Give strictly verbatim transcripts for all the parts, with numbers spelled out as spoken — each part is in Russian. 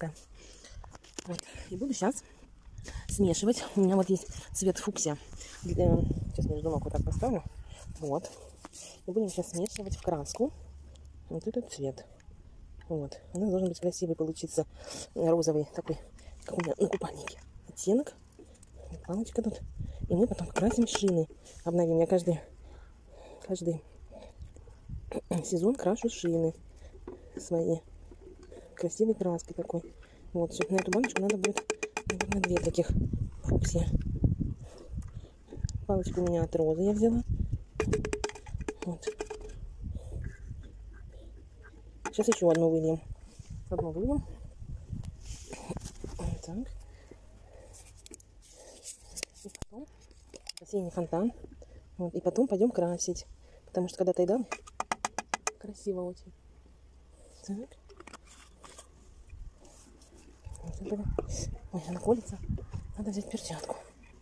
краска. Вот. И буду сейчас смешивать. У меня вот есть цвет фуксия. Сейчас между ног вот так поставлю. Вот. И будем сейчас смешивать в краску вот этот цвет. Вот. Она должен быть красивый получиться розовый такой, как у меня на купальнике. Оттенок. Палочка тут. И мы потом красим шины. Обновим. Я каждый, каждый сезон крашу шины свои. Красивой краской такой. Вот. Все. На эту баночку надо будет, наверное, две таких фуксии. Палочку у меня от розы я взяла. Вот. Сейчас еще одну выльем. Одну выльем. Так. И потом бассейн фонтан. Вот. И потом пойдем красить. Потому что когда тайдал, красиво очень. Так. Ой, она колется. Надо взять перчатку.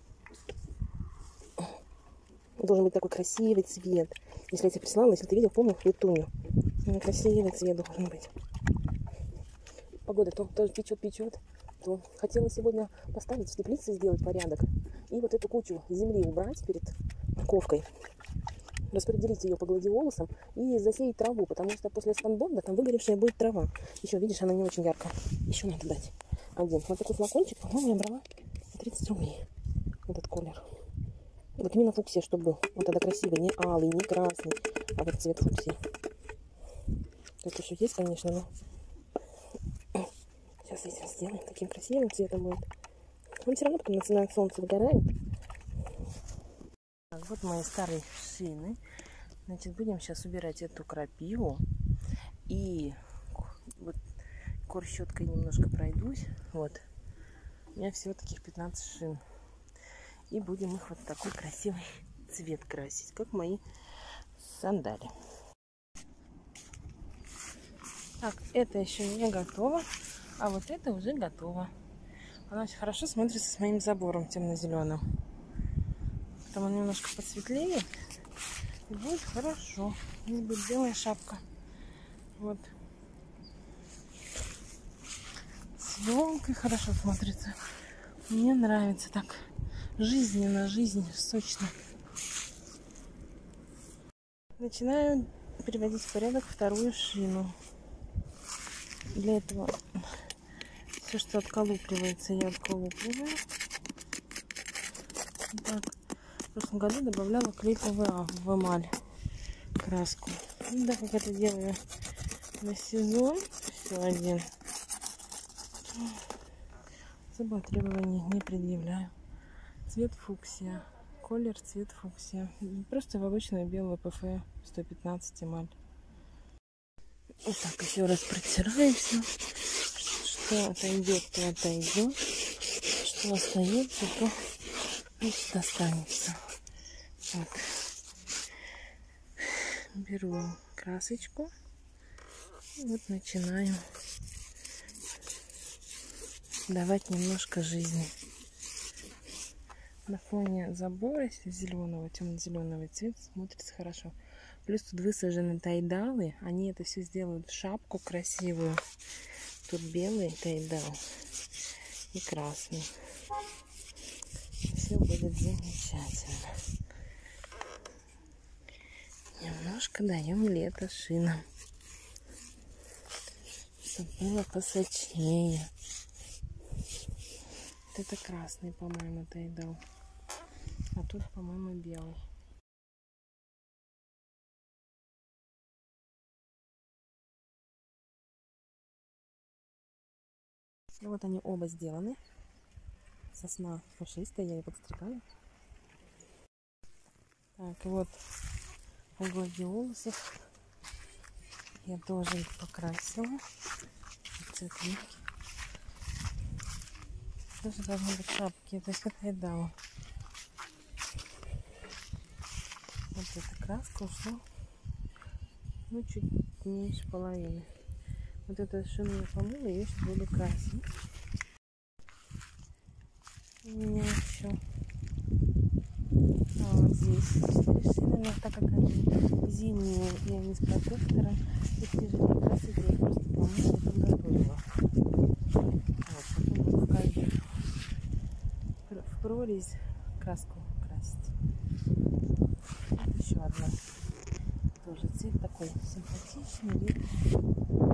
Должен быть такой красивый цвет. Если я тебе прислала, если ты видел, помню, летунью. Красивый цвет должен быть. Погода то, то печет-печет, то хотела сегодня поставить в теплице, сделать порядок. И вот эту кучу земли убрать перед ковкой. Распределить ее по гладиолусам и засеять траву, потому что после спанбонда там выгоревшая будет трава. Еще, видишь, она не очень яркая. Еще надо дать один. Вот такой флакончик, по-моему, я брала тридцать рублей. Этот колер. Вот именно фуксия, чтобы был. Вот тогда красивый, не алый, не красный, а вот цвет фуксии. Тут еще есть, конечно, но сейчас этим сделаем. Таким красивым цветом будет. Он все равно потом начинает солнце выгорает. Так, вот мои старые шины. Значит, будем сейчас убирать эту крапиву. И вот корщеткой немножко пройдусь. Вот. У меня всего таких пятнадцать шин. И будем их вот такой красивый цвет красить, как мои сандали. Так, это еще не готово, а вот это уже готово. Она очень хорошо смотрится с моим забором темно-зеленым. Потом он немножко посветлеет, и будет хорошо. Здесь будет белая шапка. Вот. С елкой хорошо смотрится. Мне нравится так. Жизненно, жизнь, сочно. Начинаю переводить в порядок вторую шину. Для этого все, что отколупливается, я отколупливаю. Так. В прошлом году добавляла клей пэ вэ а в эмаль, краску. Ну, да, как это делаю на сезон. Все один. Особо требований не предъявляю. Цвет фуксия. Колер цвет фуксия. Просто в обычную белую пэ эф сто пятнадцать эмаль. Вот так еще раз протираем все. Что отойдет, то отойдет. Что остается, то пусть останется. Так. Беру красочку. И вот начинаю давать немножко жизни. На фоне забора зеленого, темно-зеленого цвета смотрится хорошо. Плюс тут высажены тайдалы. Они это все сделают в шапку красивую. Тут белый тайдал и красный. Все будет замечательно. Немножко даем лето шинам, чтобы было посочнее. Вот это красный, по-моему, тайдал. А тут, по-моему, белый. И вот они оба сделаны. Сосна пушистая, я ее подстригаю. Так, и вот у гладиолусов я тоже их покрасила. Цветники. Тоже должны быть шапки. Это все тайдал. Вот эта краска ушла, ну, чуть меньше половины. Вот эту шину я помыла, ее сейчас буду красить. У меня еще а, вот здесь четыре шины, но так как они зимние и они с протектором, их тяжелее красить, я просто помыла и подготовила. прорезь краску красить. Вот еще одна. Тоже цвет такой симпатичный, редкий.